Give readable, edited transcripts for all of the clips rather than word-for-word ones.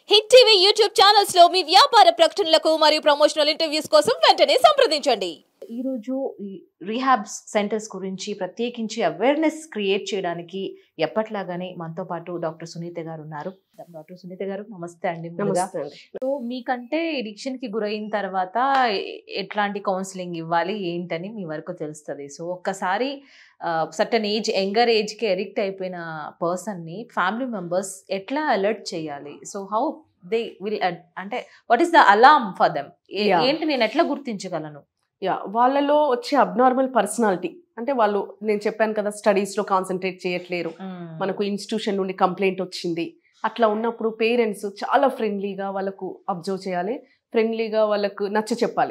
Hit TV YouTube channels లో మీ వ్యాపార ప్రకటనలకు మరియు ప్రమోషనల్ ఇంటర్వ్యూస్ కోసం వెంటనే సంప్రదించండి. ఈ రోజు ఈ రీహాబ్ సెంటర్స్ గురించి ప్రత్యేకించి అవేర్నెస్ క్రియేట్ చేయడానికి ఎప్పట్లాగానే మనతో పాటు డాక్టర్ సునీత గారు ఉన్నారు. డాక్టర్ సునీత గారు నమస్తే అండి. సో మీకంటే ఎడిక్షన్ కి గురైన తర్వాత ఎట్లాంటి కౌన్సిలింగ్ ఇవ్వాలి ఏంటని మీ వరకు తెలుస్తుంది. సో ఒక్కసారి సర్టన్ ఏజ్ యంగర్ ఏజ్ కి అడిక్ట్ అయిపోయిన పర్సన్ ని ఫ్యామిలీ మెంబర్స్ ఎట్లా అలర్ట్ చేయాలి? సో హౌ దే విల్ అంటే what is the alarm for them? ఏంటి నేను ఎట్లా గుర్తించగలను? వాళ్ళలో వచ్చే అబ్నార్మల్ పర్సనాలిటీ అంటే వాళ్ళు నేను చెప్పాను కదా స్టడీస్లో కాన్సన్ట్రేట్ చేయట్లేరు, మనకు ఇన్స్టిట్యూషన్ నుండి కంప్లైంట్ వచ్చింది, అట్లా ఉన్నప్పుడు పేరెంట్స్ చాలా ఫ్రెండ్లీగా వాళ్ళకు అబ్జర్వ్ చేయాలి, ఫ్రెండ్లీగా వాళ్ళకు నచ్చ చెప్పాలి.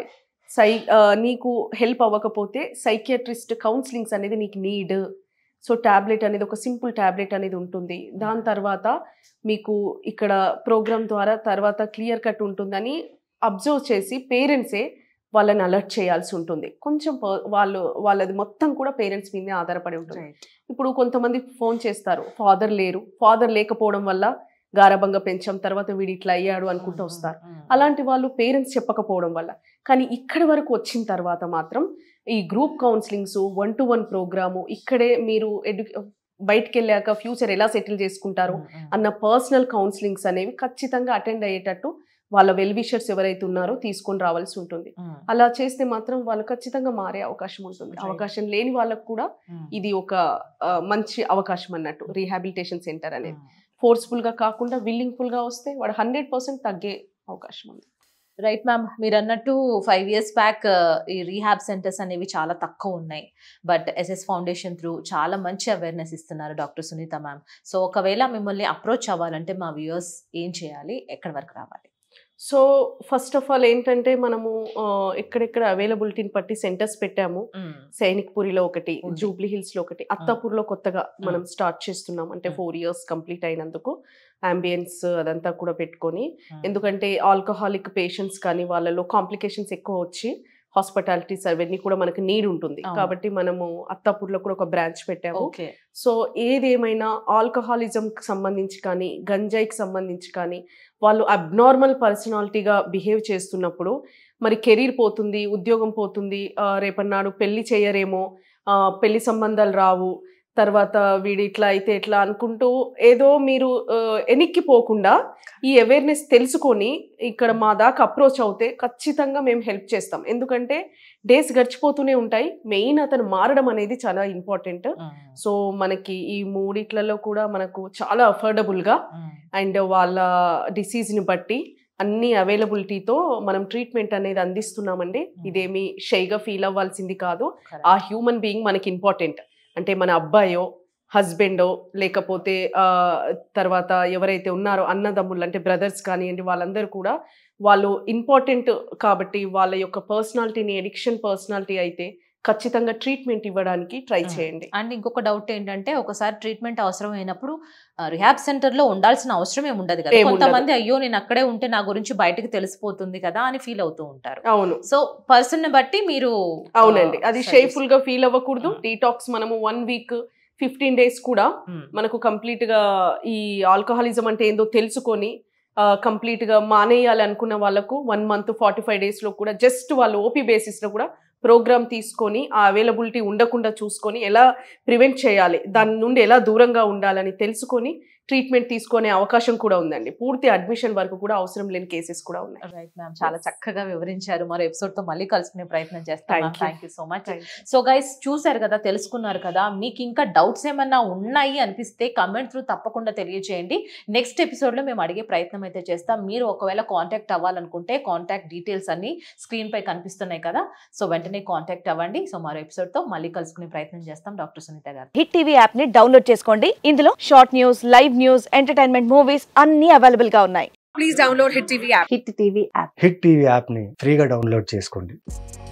నీకు హెల్ప్ అవ్వకపోతే సైకియాట్రిస్ట్ కౌన్సిలింగ్స్ అనేది నీకు నీడ్. సో ట్యాబ్లెట్ అనేది ఒక సింపుల్ ట్యాబ్లెట్ అనేది ఉంటుంది. దాని తర్వాత మీకు ఇక్కడ ప్రోగ్రామ్ ద్వారా తర్వాత క్లియర్ కట్ ఉంటుందని అబ్జర్వ్ చేసి పేరెంట్సే వాళ్ళని అలర్ట్ చేయాల్సి ఉంటుంది. కొంచెం వాళ్ళది మొత్తం కూడా పేరెంట్స్ మీదే ఆధారపడి ఉంటుంది. ఇప్పుడు కొంతమంది ఫోన్ చేస్తారు, ఫాదర్ లేరు, ఫాదర్ లేకపోవడం వల్ల గారాబంగా పెంచాం, తర్వాత వీడు ఇట్లా అయ్యాడు అనుకుంటూ వస్తారు. అలాంటి వాళ్ళు పేరెంట్స్ చెప్పకపోవడం వల్ల. కానీ ఇక్కడి వరకు వచ్చిన తర్వాత మాత్రం ఈ గ్రూప్ కౌన్సిలింగ్స్ 1-to-1 ప్రోగ్రాము ఇక్కడే మీరు బయటికి వెళ్ళాక ఫ్యూచర్ ఎలా సెటిల్ చేసుకుంటారు అన్న పర్సనల్ కౌన్సిలింగ్స్ అనేవి ఖచ్చితంగా అటెండ్ అయ్యేటట్టు వాళ్ళ వెల్ విషర్స్ ఎవరైతే ఉన్నారో తీసుకొని రావాల్సి ఉంటుంది. అలా చేస్తే మాత్రం వాళ్ళు ఖచ్చితంగా మారే అవకాశం ఉంటుంది. అవకాశం లేని వాళ్ళకు కూడా ఇది ఒక మంచి అవకాశం అన్నట్టు. రీహాబిలిటేషన్ సెంటర్ అనేది ఫోర్స్ఫుల్ గా కాకుండా విల్లింగ్ఫుల్ గా వస్తే వాడు 100% తగ్గే అవకాశం ఉంది. రైట్ మ్యామ్, మీరు అన్నట్టు 5 years బ్యాక్ ఈ రీహాబ్ సెంటర్స్ అనేవి చాలా తక్కువ ఉన్నాయి. బట్ ఎస్ఎస్ ఫౌండేషన్ త్రూ చాలా మంచి అవేర్నెస్ ఇస్తున్నారు డాక్టర్ సునీత మ్యామ్. సో ఒకవేళ మిమ్మల్ని అప్రోచ్ అవ్వాలంటే మా వ్యూయర్స్ ఏం చేయాలి, ఎక్కడి వరకు రావాలి? సో ఫస్ట్ ఆఫ్ ఆల్ ఏంటంటే మనము ఎక్కడెక్కడ అవైలబిలిటీని బట్టి సెంటర్స్ పెట్టాము. సైనిక్పురిలో ఒకటి, జూబ్లీ హిల్స్ లో ఒకటి, అత్తాపూర్లో కొత్తగా మనం స్టార్ట్ చేస్తున్నాం. అంటే 4 years కంప్లీట్ అయినందుకు అంబియన్స్ అదంతా కూడా పెట్టుకొని, ఎందుకంటే ఆల్కహాలిక్ పేషెంట్స్ కానీ వాళ్ళలో కాంప్లికేషన్స్ ఎక్కువ వచ్చి హాస్పిటాలిటీస్ అవన్నీ కూడా మనకు నీడ్ ఉంటుంది. కాబట్టి మనము అత్తాపూర్లో కూడా ఒక బ్రాంచ్ పెట్టాము. సో ఏదేమైనా ఆల్కహాలిజంకి సంబంధించి కానీ గంజాయికి సంబంధించి కానీ వాళ్ళు అబ్నార్మల్ పర్సనాలిటీగా బిహేవ్ చేస్తున్నప్పుడు మరి కెరీర్ పోతుంది, ఉద్యోగం పోతుంది, రేపన్నాడు పెళ్లి చేయరేమో, పెళ్లి సంబంధాలు రావు, తర్వాత వీడు ఇట్లా అయితే ఎట్లా అనుకుంటూ ఏదో మీరు వెనక్కి పోకుండా ఈ అవేర్నెస్ తెలుసుకొని ఇక్కడ మా దాకా అప్రోచ్ అవుతే ఖచ్చితంగా మేము హెల్ప్ చేస్తాం. ఎందుకంటే డేస్ గడిచిపోతూనే ఉంటాయి. మెయిన్ అతను మారడం అనేది చాలా ఇంపార్టెంట్. సో మనకి ఈ మూడిట్లలో కూడా మనకు చాలా అఫోర్డబుల్గా అండ్ వాళ్ళ డిసీజ్ని బట్టి అన్ని అవైలబిలిటీతో మనం ట్రీట్మెంట్ అనేది అందిస్తున్నామండి. ఇదేమి షైగా ఫీల్ అవ్వాల్సింది కాదు. ఆ హ్యూమన్ బీయింగ్ మనకి ఇంపార్టెంట్. అంటే మన అబ్బాయో హస్బెండో లేకపోతే తర్వాత ఎవరైతే ఉన్నారో అన్నదమ్ములు అంటే బ్రదర్స్ కానివ్వండి, వాళ్ళందరూ కూడా వాళ్ళు ఇంపార్టెంట్. కాబట్టి వాళ్ళ యొక్క పర్సనాలిటీని ఎడిక్షన్ పర్సనాలిటీ అయితే ఖచ్చితంగా ట్రీట్మెంట్ ఇవ్వడానికి ట్రై చేయండి. అండ్ ఇంకొక డౌట్ ఏంటంటే ఒకసారి ట్రీట్మెంట్ అవసరం అయినప్పుడు రిహాబ్ సెంటర్ లో ఉండాల్సిన అవసరం ఏమి ఉండదు కదా. కొంతమంది అయ్యో నేను అక్కడే ఉంటే నా గురించి బయటకు తెలిసిపోతుంది కదా అని ఫీల్ అవుతూ ఉంటారు. అవును. సో పర్సన్ ని బట్టి మీరు అవునండి, అది షేఫుల్ గా ఫీల్ అవ్వకూడదు. డీటాక్స్ మనము 1 week 15 days కూడా మనకు కంప్లీట్ గా ఈ ఆల్కహాలిజం అంటే ఏందో తెలుసుకొని కంప్లీట్ గా మానేయాలి అనుకున్న వాళ్ళకు 1 month 45 days లో కూడా జస్ట్ వాళ్ళు ఓపీ బేసిస్ లో కూడా ప్రోగ్రామ్ తీసుకొని ఆ అవైలబిలిటీ ఉండకుండా చూసుకొని ఎలా ప్రివెంట్ చేయాలి, దాని నుండి ఎలా దూరంగా ఉండాలని తెలుసుకొని ట్రీట్మెంట్ తీసుకునే అవకాశం కూడా ఉందండి. పూర్తి అడ్మిషన్ వరకు కూడా అవసరం లేని కేసెస్ కూడా ఉన్నాయి. రైట్ మ్యామ్, చాలా చక్కగా వివరించారు. మరో ఎపిసోడ్ తో మళ్ళీ కలుసుకునే ప్రయత్నం చేస్తాను. Thank you so much. So guys చూసారు కదా, తెలుసుకున్నారు కదా. మీకు ఇంకా డౌట్స్ ఏమన్నా ఉన్నాయి అనిపిస్తే కమెంట్ త్రూ తప్పకుండా తెలియజేయండి. నెక్స్ట్ ఎపిసోడ్ లో మేము అడిగే ప్రయత్నం అయితే చేస్తాం. మీరు ఒకవేళ కాంటాక్ట్ అవ్వాలనుకుంటే కాంటాక్ట్ డీటెయిల్స్ అన్ని స్క్రీన్ పై కనిపిస్తున్నాయి కదా, సో వెంటనే కాంటాక్ట్ అవ్వండి. సో మరో ఎపిసోడ్ తో మళ్ళీ కలుసుకునే ప్రయత్నం చేస్తాం. Doctor Sunitha garu. Hit TV app ని డౌన్లోడ్ చేసుకోండి. ఇందులో short news, live news, entertainment movies అన్ని అవైలబుల్ గా ఉన్నాయి. Please download Hit TV app. Hit TV app Hit TV app ని ఫ్రీగా డౌన్లోడ్ చేసుకోండి.